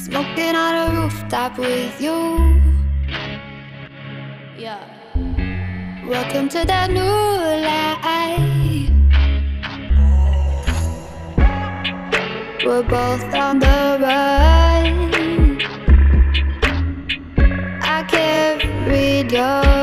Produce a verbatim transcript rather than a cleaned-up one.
Smoking on a rooftop with you. Yeah. Welcome to the new life. We're both on the run. I can't read your